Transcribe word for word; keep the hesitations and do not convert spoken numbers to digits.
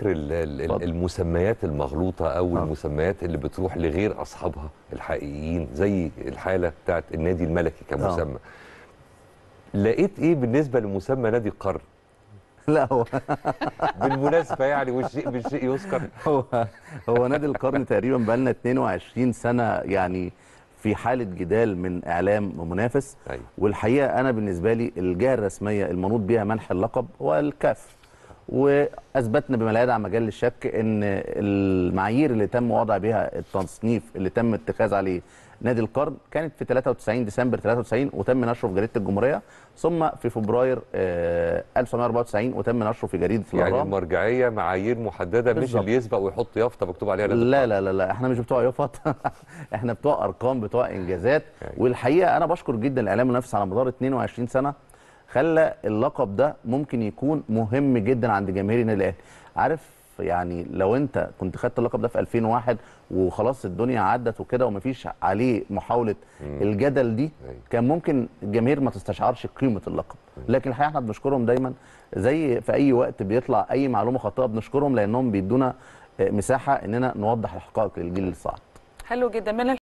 فكر المسميات المغلوطه او آه. المسميات اللي بتروح لغير اصحابها الحقيقيين زي الحاله بتاعت النادي الملكي كمسمى. آه. لقيت ايه بالنسبه لمسمى نادي القرن؟ لا هو بالمناسبه يعني والشيء بالشيء يذكر. هو هو نادي القرن تقريبا بقى لنا اتنين وعشرين سنه يعني في حاله جدال من اعلام ومنافس. أيوة. والحقيقه انا بالنسبه لي الجهه الرسميه المنوط بها منح اللقب هو الكاف، واثبتنا بما لا يدع مجال للشك ان المعايير اللي تم وضع بها التصنيف اللي تم اتخاذ عليه نادي القرن كانت في تلاتة وتسعين ديسمبر تلاتة وتسعين وتم نشره في جريده الجمهوريه، ثم في فبراير ألف وتسعمائة وأربعة وتسعين وتم نشره في جريده الاهرام. يعني المرجعيه معايير محدده بالزبط. مش اللي يسبق ويحط يافطه مكتوب عليها نادي لا لا لا لا احنا مش بتوع يافط احنا بتوع ارقام، بتوع انجازات. يعني. والحقيقه انا بشكر جدا الاعلام المنافس على مدار اتنين وعشرين سنه خلى اللقب ده ممكن يكون مهم جدا عند جماهير النادي الاهلي. عارف يعني لو انت كنت خدت اللقب ده في ألفين وواحد وخلاص الدنيا عدت وكده ومفيش عليه محاوله مم. الجدل دي كان ممكن الجماهير ما تستشعرش قيمه اللقب. لكن الحقيقه احنا بنشكرهم دايما، زي في اي وقت بيطلع اي معلومه خاطئه بنشكرهم لانهم بيدونا مساحه اننا نوضح الحقائق للجيل الصاعد. حلو جدا. من